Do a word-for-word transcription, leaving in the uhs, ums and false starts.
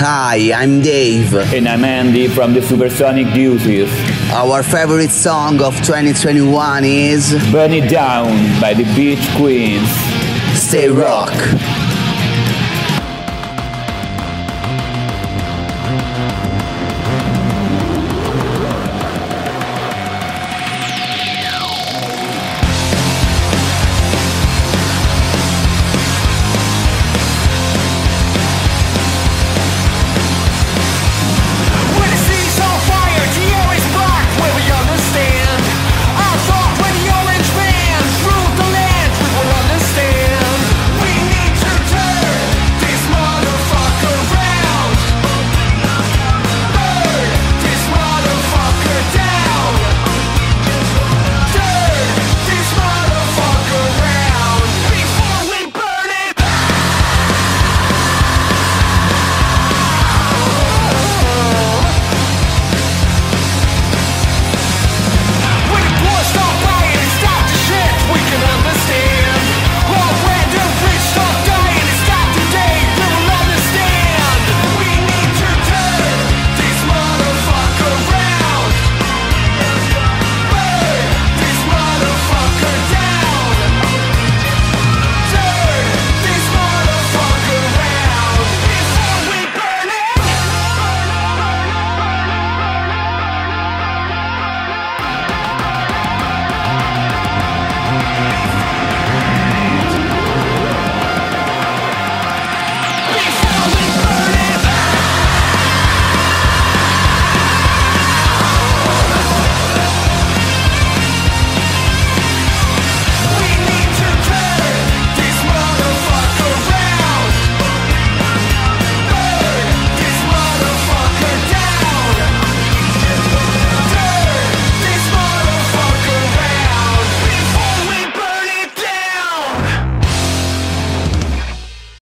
Hi, I'm Dave. And I'm Andy from the Supersonic Duties. Our favorite song of twenty twenty-one is Burn It Down by the Beach Queens. Stay Rock.